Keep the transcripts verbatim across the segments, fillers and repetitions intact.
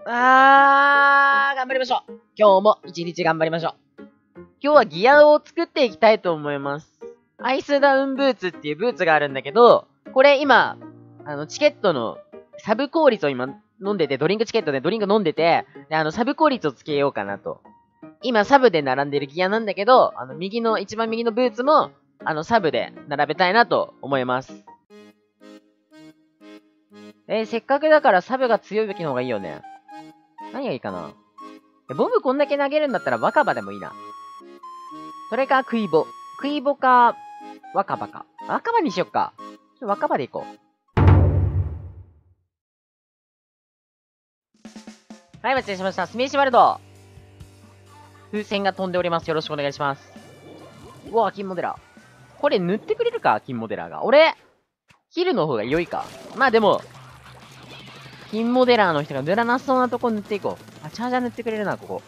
あー、頑張りましょう。今日も一日頑張りましょう。今日はギアを作っていきたいと思います。アイスダウンブーツっていうブーツがあるんだけど、これ今、あの、チケットのサブ効率を今飲んでて、ドリンクチケットでドリンク飲んでて、で、あの、サブ効率をつけようかなと。今、サブで並んでるギアなんだけど、あの、右の、一番右のブーツも、あの、サブで並べたいなと思います。えー、せっかくだからサブが強い武器の方がいいよね。何がいいかな。ボムこんだけ投げるんだったら若葉でもいいな。それか、クイボ。クイボか、若葉か。若葉にしよっか。ちょ若葉でいこう。はい、お待たせしました。スメーシワールド。風船が飛んでおります。よろしくお願いします。うわ、金モデラー。これ塗ってくれるか金モデラーが。俺、ヒルの方が良いか。まあでも、金モデラーの人が塗らなそうなとこ塗っていこう。あ、チャージャー塗ってくれるな、ここ。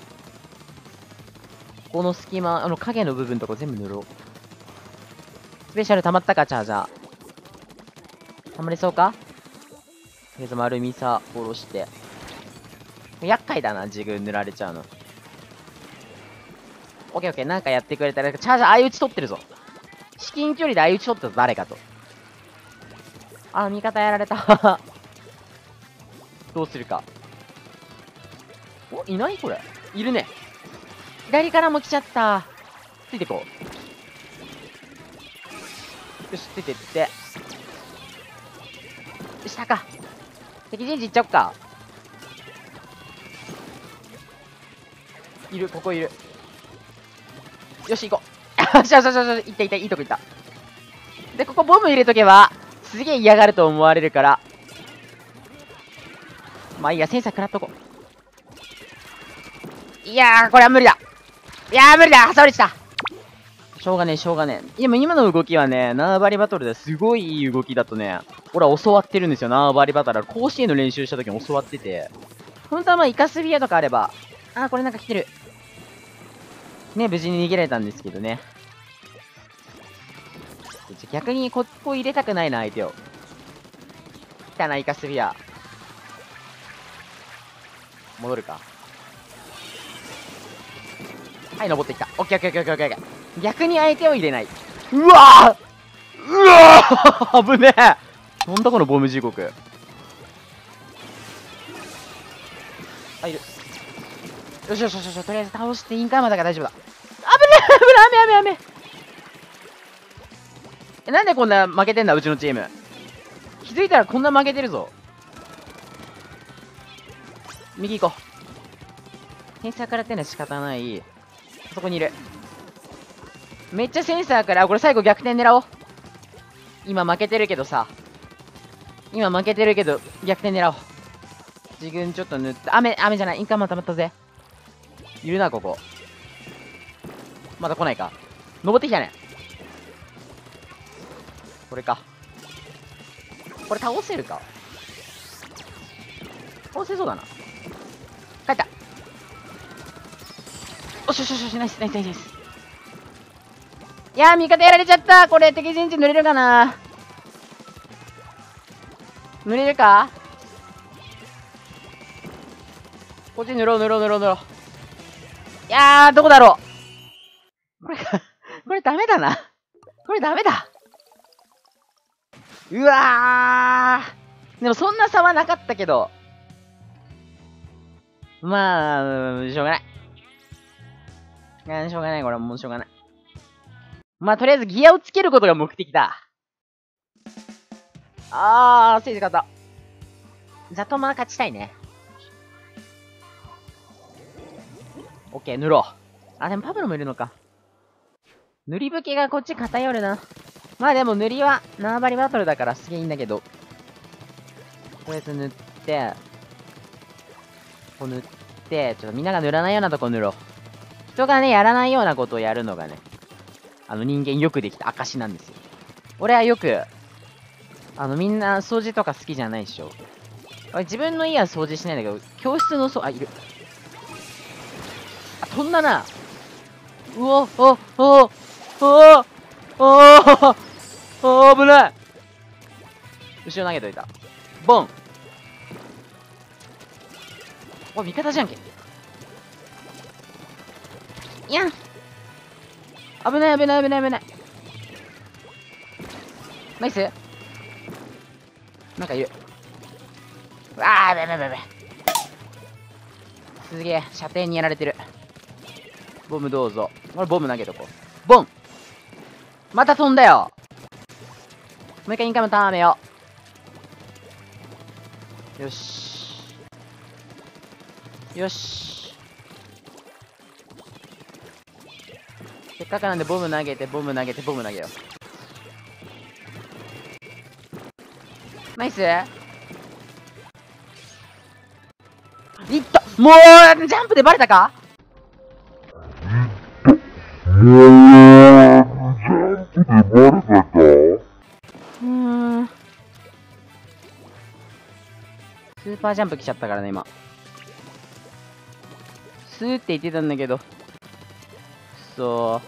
この隙間、あの影の部分とか全部塗ろう。スペシャル溜まったか、チャージャー。溜まりそうか？とりあえず丸みさ、下ろして。厄介だな、ジグ塗られちゃうの。オッケーオッケー、なんかやってくれたら、チャージャー相打ち取ってるぞ。至近距離で相打ち取ったぞ、誰かと。あ、味方やられた。どうするか。お、いないこれ。いるね。左からも来ちゃった。ついてこう。よし、ついてって。下か。敵陣地行っちゃおっか。いる、ここいる。よし、行こう。よしよしよしよし、行った行った、いいとこ行った。で、ここボム入れとけば、すげえ嫌がると思われるから。まあいいや、センサー食らっとこう。いやー、これは無理だ。いやー、無理だ。挟まれちゃった。しょうがねえ、しょうがねえ。今、今の動きはね、縄張りバトルですごいいい動きだとね、俺は教わってるんですよ、縄張りバトル。甲子園の練習した時に教わってて。本当はまあ、イカスビアとかあれば、あー、これなんか来てる。ね、無事に逃げられたんですけどね。逆にここ入れたくないな、相手を。来たな、イカスビア。戻るか。はい、登ってきた。オッケーオッケーオッケーオッケーオッケー。逆に相手を入れない。うわーうわー危ねえ。なんだこのボム地獄。あ、いる。よしよしよしよし、とりあえず倒してインカーマだから大丈夫だ。危ねえ危ねえ危ねえ危ねえ。え、なんでこんな負けてんだ、うちのチーム。気づいたらこんな負けてるぞ。右行こう。センサーからってのは仕方ない。そこにいる。めっちゃセンサーから、これ最後逆転狙おう。今負けてるけどさ。今負けてるけど、逆転狙おう。自分ちょっと塗って、雨、雨じゃない、インカーマン溜まったぜ。いるな、ここ。まだ来ないか。登ってきたね。これか。これ倒せるか。倒せそうだな。帰った。おしよしよしよし、ナイスナイスナイスナイス。いやー、味方やられちゃった。これ敵陣地塗れるかな。塗れるか。こっち塗ろう塗ろう塗ろう塗ろう。いやー、どこだろう。これこれダメだな。これダメだ。うわー。でもそんな差はなかったけど。まあ、しょうがない。あー、しょうがない。これはもうしょうがない。まあ、とりあえずギアをつけることが目的だ。あー、ステージ勝った。ザトマ勝ちたいね。オッケー、塗ろう。あ、でもパブロもいるのか。塗り武器がこっち偏るな。まあでも塗りは縄張りバトルだからすげえいいんだけど。とりあえず塗って、こう塗って、ちょっとみんなが塗らないようなとこ塗ろう。人がね、やらないようなことをやるのがね、あの人間よくできた証なんですよ。俺はよく、あのみんな掃除とか好きじゃないでしょ。俺自分の家は掃除しないんだけど、教室の掃、あ、いる。あ、飛んだな。うお、お、お、お、お、お、お、危ない。後ろ投げといた。ボン。 お、味方じゃんけ。いやん。危ない危ない危ない危ない。ナイス。なんかいる。ああ、べべべべ。すげえ、射程にやられてる。ボムどうぞ。俺ボム投げとこう。ボン。また飛んだよ。もう一回インカムターンめよう。よし。よし。せっかくなんでボム投げて、ボム投げて、ボム投げよう。ナイス。いった。もう、ジャンプでバレたか。もう、ジャンプでバレたか。うーん。スーパージャンプ来ちゃったからね、今。スーって言ってたんだけど。くそ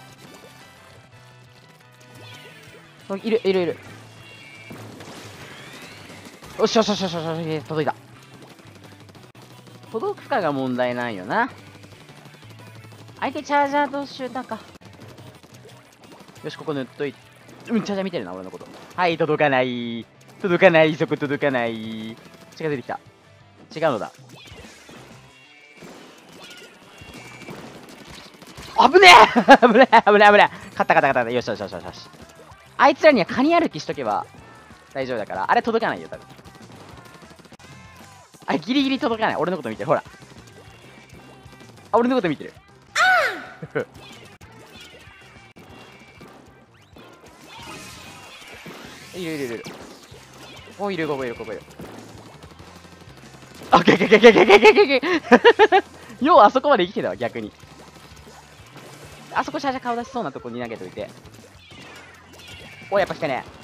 ー。いる、いる、いる。よしよしよしよしよし、届いた。届くかが問題ないよな。相手チャージャーとシューターか。よし、ここ塗っといて。うん、チャージャー見てるな、俺のこと。はい、届かない。届かない、そこ届かない。近づいてきた。違うのだ。危ねえ危ねえ危ねえ危ねえ。勝った勝った勝った。よしよしよしよしよし。あいつらにはカニ歩きしとけば大丈夫だから。あれ届かないよ、多分。あれギリギリ届かない。俺のこと見てる。ほら。あ、俺のこと見てる。いるいるいる。お、いる、ここいる、ここいる。オッケーオッケーオッケーオッケーオッケーオッケーオッケー。ようあそこまで生きてたわ、逆に。あそこシャーシャ顔出しそうなとこに投げといて。お、やっぱ来たね。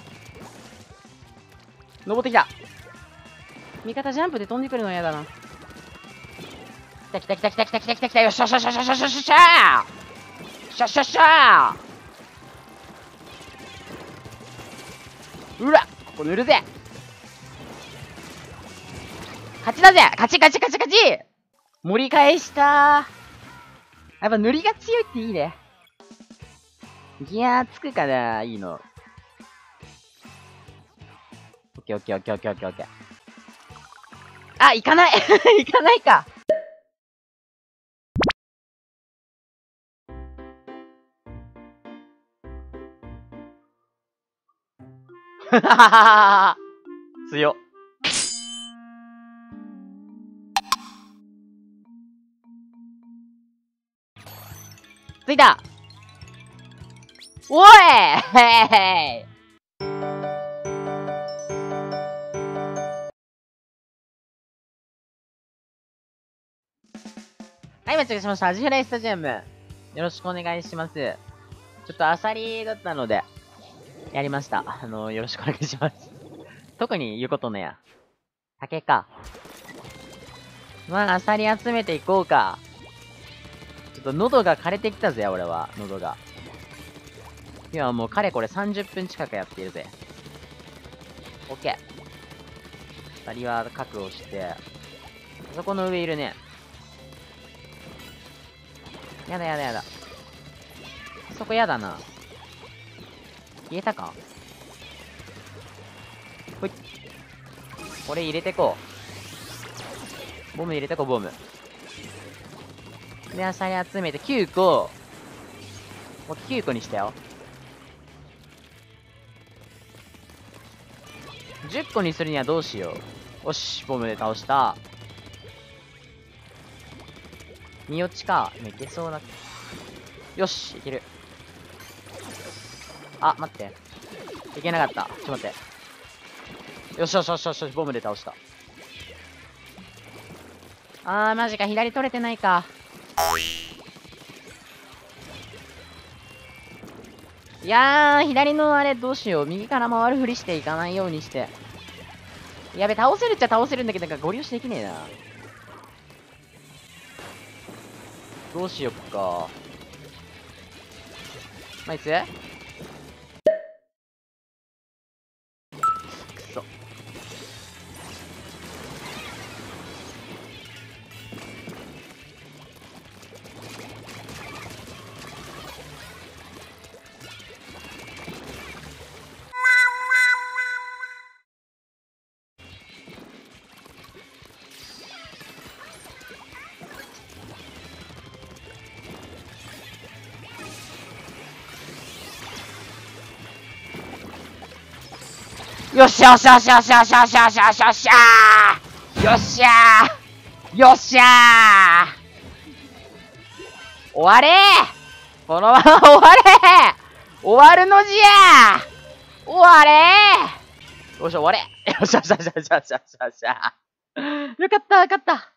登ってきた。味方ジャンプで飛んでくるの嫌だな。来た来た来た来た来た来た来た。よっしゃしゃしゃしゃしゃしゃしゃしゃしゃしゃしゃ。うら、ここ塗るぜ。勝ちだぜ。勝ち勝ち勝ち勝ち。盛り返したー。やっぱ塗りが強いっていいね。ギアつくから、いいの。オッケーオッケーオッケーオッケーオッケーオッケー。あ、行かない行かないか。強っ。着いた。おいへい。はい、間違えしました。アジフライスタジアム。よろしくお願いします。ちょっとアサリだったので、やりました。あのー、よろしくお願いします。特に言うことねや。竹か。まあ、アサリ集めていこうか。ちょっと喉が枯れてきたぜ、俺は。喉が。今はもうかれこれさんじゅっぷん近くやっているぜ。オッケー。アサリは確保して。あそこの上いるね。やだやだやだ。そこやだな。消えたか。ほい。これ入れてこう。ボム入れてこう、ボム。で、アサリ集めてきゅうこ。もうきゅうこにしたよ。じゅっこにするにはどうしよう。よし、ボムで倒した。身落ちか。いけそうだ。よし、いける。あ、待って。いけなかった。ちょっと待って。よしよしよしよしよし、ボムで倒した。あー、マジか。左取れてないか。いやー、左のあれどうしよう。右から回るふりしていかないようにして。やべ、倒せるっちゃ倒せるんだけど、なんかゴリ押しできねえな。どうしよっか。ナイス。くそ。 よっしゃよっしゃよっしゃよっしゃよっしゃよっしゃよっしゃよっしゃよっしゃーよっしゃーよっしゃー終われーこのまま終われー終わるのじやー終われーよっしゃ終われよっしゃよっしゃよっしゃよっしゃよっしゃよっしゃよかったよかった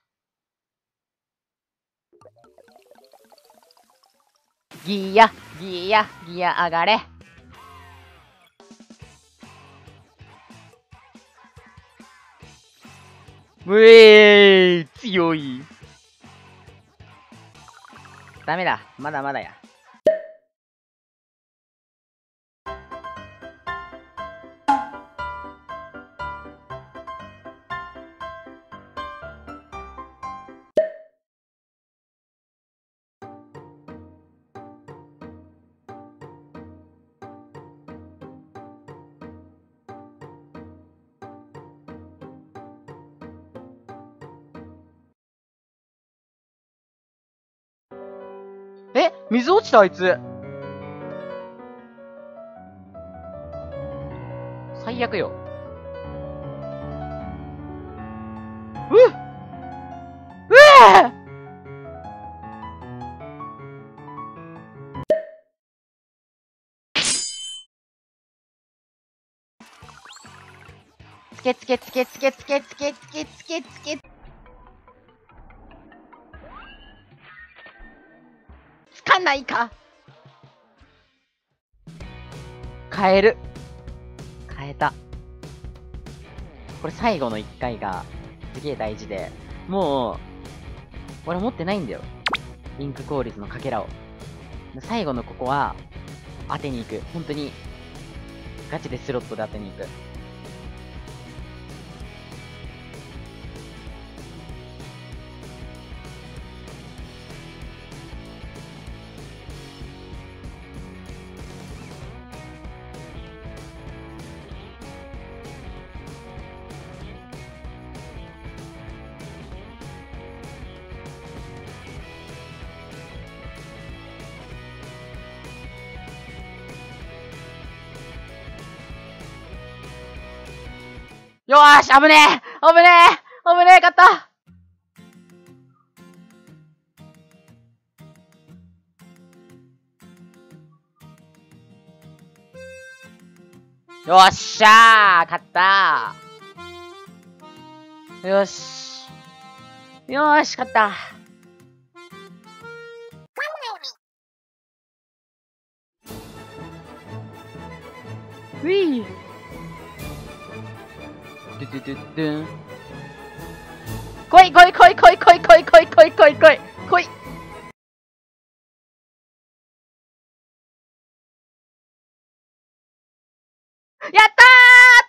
ギヤギヤギヤ上がれうえー強いダメだまだまだやえ水落ちたあいつ最悪ようっうえつけつけつけつけつけつけつけつけつけつかないか変える変えたこれ最後のいっかいがすげえ大事でもう俺持ってないんだよリンク効率のかけらを最後のここは当てに行く本当にガチでスロットで当てに行くよーし危ねえ危ねえ危ねえ勝ったよっしゃー勝ったーよしよーし勝ったウィードゥドゥドゥドゥン来い来い来い来い来い来い来い来い来い来い来いやったー